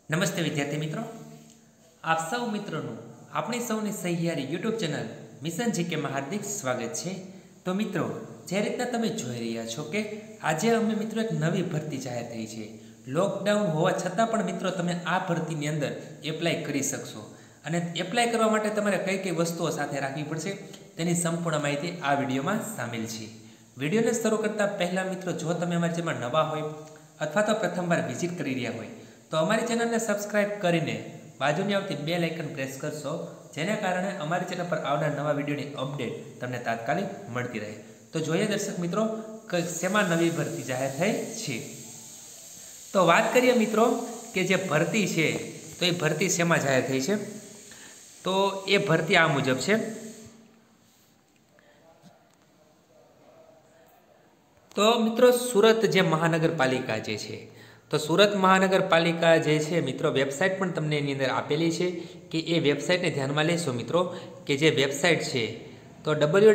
નમસ્તે વિદ્યાર્થી મિત્રો, આપ સૌ મિત્રોનું આપણી સૌની સહિયારી યુટ્યુબ ચેનલ મિશન જીકેમાં હાર્દિક સ્વાગત છે। તો મિત્રો, જે રીતના તમે જોઈ રહ્યા છો કે આજે અમે મિત્રો એક નવી ભરતી જાહેર થઈ છે। લોકડાઉન હોવા છતાં પણ મિત્રો તમે આ ભરતીની અંદર એપ્લાય કરી શકશો અને એપ્લાય કરવા માટે તમારે કઈ કઈ વસ્તુઓ સાથે રાખવી પડશે તેની સંપૂર્ણ માહિતી આ વિડીયોમાં સામેલ છે। વિડીયોને શરૂ કરતાં પહેલાં મિત્રો, જો તમે અમારી ચેનલમાં નવા હોય અથવા તો પ્રથમવાર વિઝિટ કરી રહ્યા હોય તો અમારી ચેનલને સબસ્ક્રાઇબ કરીને બાજુની આવતી બેલ આઇકન પ્રેસ કરશો, જેના કારણે અમારી ચેનલ પર આવનાર નવા વિડીયોની અપડેટ તમને તાત્કાલિક મળતી રહે। તો જોઈએ દર્શક મિત્રો, શેમાં નવી ભરતી જાહેર થઈ છે। તો વાત કરીએ મિત્રો કે જે ભરતી છે તો એ ભરતી શેમાં જાહેર થઈ છે, તો એ ભરતી આ મુજબ છે। તો મિત્રો, સુરત જે મહાનગરપાલિકા જે છે, તો સુરત મહાનગરપાલિકા જે છે મિત્રો, વેબસાઇટ પણ તમને એની અંદર આપેલી છે કે એ વેબસાઇટને ધ્યાનમાં લેશો મિત્રો કે જે વેબસાઇટ છે તો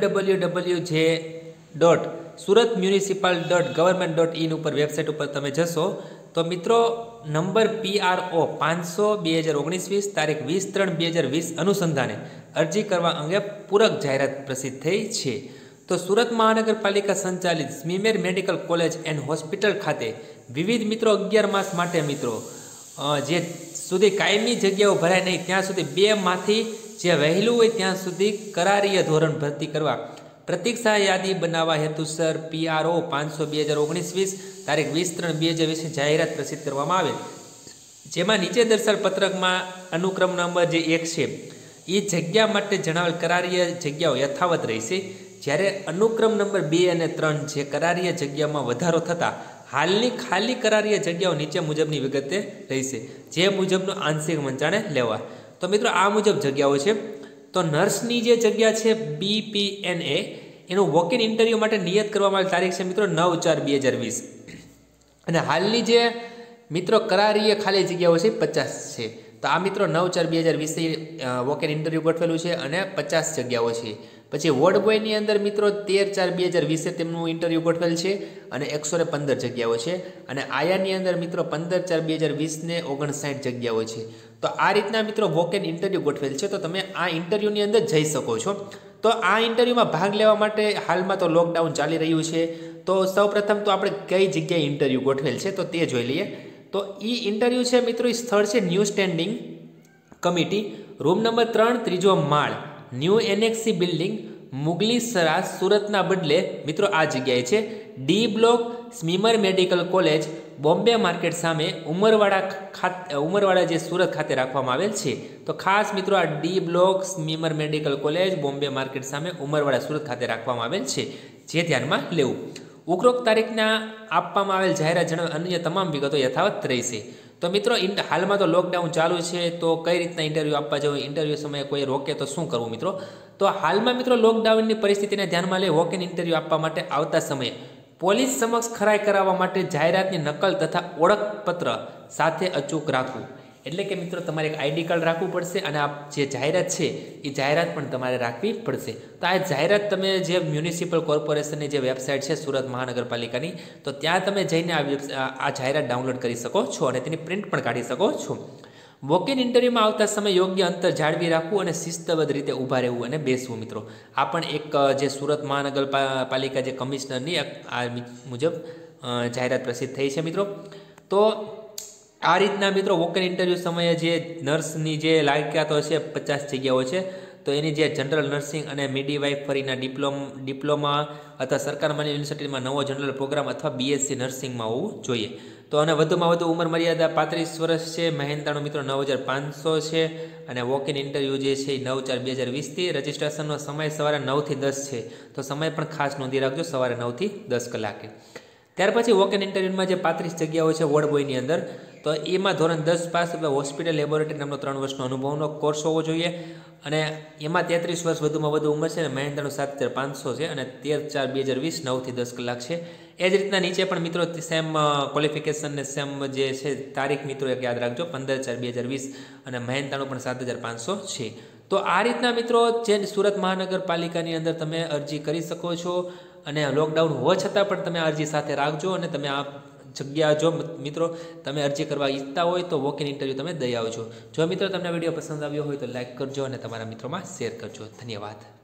www.suratmunicipal.government.in ઉપર વેબસાઇટ ઉપર તમે જશો તો મિત્રો નંબર PRO 500/2019 તારીખ 20/3/2020 અનુસંધાને અરજી કરવા અંગે પૂરક જાહેરાત પ્રસિદ્ધ થઈ છે। તો સુરત મહાનગરપાલિકા સંચાલિત SMIMER medical college and hospital ખાતે વિવિધ મિત્રો 11 માસ માટે મિત્રો જે સુધી કાયમી જગ્યાઓ ભરાય નહીં ત્યાં સુધી 2 માંથી જે વહેલું હોય ત્યાં સુધી કરારીય ધોરણ ભરતી કરવા પ્રતીક્ષા યાદી બનાવવા હેતુસર PRO 500/2019 તારીખ 20/3/2020 જાહેરાત પ્રસિદ્ધ કરવામાં આવેલ, જેમાં નીચે દર્શાવેલ પત્રકમાં અનુક્રમ નંબર જે 1 છે એ જગ્યા માટે જણાવેલ કરારીય જગ્યાઓ યથાવત રહેશે, જ્યારે અનુક્રમ નંબર 2 અને 3 જે કરારીય જગ્યામાં વધારો થતાં હાલની ખાલી કરારીય જગ્યાઓ નીચે મુજબની વિગતે રહેશે, જે મુજબનું આંશિક મંચાણે લેવા। તો મિત્રો આ મુજબ જગ્યાઓ છે। તો નર્સની જે જગ્યા છે BPNA એનું વોક ઇન ઇન્ટરવ્યૂ માટે નિયત કરવામાં આવેલ તારીખ છે મિત્રો 9/4/2020 અને હાલની જે મિત્રો કરારીય ખાલી જગ્યાઓ છે 50 છે। તો આ મિત્રો 9/4/2020 વોક ઇન ઇન્ટરવ્યૂ ગોઠવેલું છે અને 50 જગ્યાઓ છે। પછી વોર્ડ બોયની અંદર મિત્રો 13/4/2020 તેમનું ઇન્ટરવ્યૂ ગોઠવેલ છે અને 115 જગ્યાઓ છે અને આયાની અંદર મિત્રો 15/4/2020 ને 59 જગ્યાઓ છે। તો આ રીતના મિત્રો વોક ઇન ઇન્ટરવ્યૂ ગોઠવેલ છે, તો તમે આ ઇન્ટરવ્યૂની અંદર જઈ શકો છો। તો આ ઇન્ટરવ્યૂમાં ભાગ લેવા માટે હાલમાં તો લોકડાઉન ચાલી રહ્યું છે, તો સૌપ્રથમ તો આપણે કઈ જગ્યાએ ઇન્ટરવ્યૂ ગોઠવેલ છે તો તે જોઈ લઈએ। તો એ ઇન્ટરવ્યૂ છે મિત્રો, એ સ્થળ છે new standing committee, room number 3, ત્રીજો માળ, new NXC building, Mughlisara, સુરતના બદલે મિત્રો આ જગ્યાએ છે D block, SMIMER medical college, Bombay market સામે, ઉમરવાડા જે સુરત ખાતે રાખવામાં આવેલ છે। તો ખાસ મિત્રો આ D block, SMIMER medical college, Bombay market સામે, ઉમરવાડા સુરત ખાતે રાખવામાં આવેલ છે, જે ધ્યાનમાં લેવું। ઉપરોક્ત તારીખના આપવામાં આવેલ જાહેરાત જણાવે અન્ય તમામ વિગતો યથાવત રહેશે। તો મિત્રો હાલમાં તો લોકડાઉન ચાલુ છે, તો કઈ રીતના ઇન્ટરવ્યૂ આપવા જવું, ઇન્ટરવ્યૂ સમયે કોઈ રોકે તો શું કરવું મિત્રો? તો હાલમાં મિત્રો લોકડાઉનની પરિસ્થિતિને ધ્યાનમાં લઈ વોક ઇન ઇન્ટરવ્યૂ આપવા માટે આવતા સમયે પોલીસ સમક્ષ ખરાઈ કરાવવા માટે જાહેરાતની નકલ તથા ઓળખપત્ર સાથે અચૂક રાખવું, એટલે કે મિત્રો તમારે એક ID કાર્ડ રાખવું પડશે અને આ જે જાહેરાત છે એ જાહેરાત પણ તમારે રાખવી પડશે। તો આ જાહેરાત તમે જે મ્યુનિસિપલ કોર્પોરેશનની જે વેબસાઇટ છે સુરત મહાનગરપાલિકાની, તો ત્યાં તમે જઈને આ જાહેરાત ડાઉનલોડ કરી શકો છો અને તેની પ્રિન્ટ પણ કાઢી શકો છો। વોક ઇન ઇન્ટરવ્યૂમાં આવતા સમયે યોગ્ય અંતર જાળવી રાખવું અને શિસ્તબદ્ધ રીતે ઊભા રહેવું અને બેસવું મિત્રો, આ પણ એક જે સુરત મહાનગરપાલિકા જે કમિશનરની આ મુજબ જાહેરાત પ્રસિદ્ધ થઈ છે મિત્રો। તો આ રીતના મિત્રો વોક ઇન ઇન્ટરવ્યૂ સમયે જે નર્સની જે લાયકાતો છે 50 જગ્યાઓ છે, તો એની જે જનરલ નર્સિંગ અને મિડવાઇફરીના ડિપ્લોમા અથવા સરકાર માન્ય યુનિવર્સિટીમાં નવો જનરલ પ્રોગ્રામ અથવા BSc નર્સિંગમાં હોવું જોઈએ। તો અને વધુમાં વધુ ઉંમર મર્યાદા 35 વર્ષ છે, મહેનતાણું મિત્રો 9500 છે અને વોક ઇન ઇન્ટરવ્યૂ જે છે એ 9/4/2020 રજિસ્ટ્રેશનનો સમય સવારે 9 થી 10 છે, તો સમય પણ ખાસ નોંધી રાખજો, સવારે 9 થી 10 કલાકે। ત્યાર પછી વોક ઇન ઇન્ટરવ્યૂમાં જે 35 જગ્યાઓ છે વોર્ડ બોયની અંદર, તો એમાં ધોરણ 10 પાસ અથવા હોસ્પિટલ લેબોરેટરી નામનો 3 વર્ષનો અનુભવનો કોર્સ હોવો જોઈએ અને એમાં 33 વર્ષ વધુમાં વધુ ઉંમર છે અને મહેનતાણું 7500 છે અને 13/4/2020 9 થી 10 કલાક છે। એ જ રીતના નીચે પણ મિત્રો સેમ ક્વોલિફિકેશન ને સેમ જે છે તારીખ મિત્રો એક યાદ રાખજો 15/4/2020 અને મહેનતાણું પણ 7500 છે। તો આ રીતના મિત્રો જે સુરત મહાનગરપાલિકાની અંદર તમે અરજી કરી શકો છો અને લોકડાઉન હોવા છતાં પણ તમે અરજી સાથે રાખજો અને તમે આ જગ્યા જો મિત્રો તમે અરજી કરવા ઈચ્છતા હોય તો વોક ઇન ઇન્ટરવ્યૂ તમે દઈ આવજો. જો મિત્રો તમને વિડીયો પસંદ આવ્યો હોય તો લાઇક કરજો અને તમારા મિત્રોમાં શેર કરજો. ધન્યવાદ.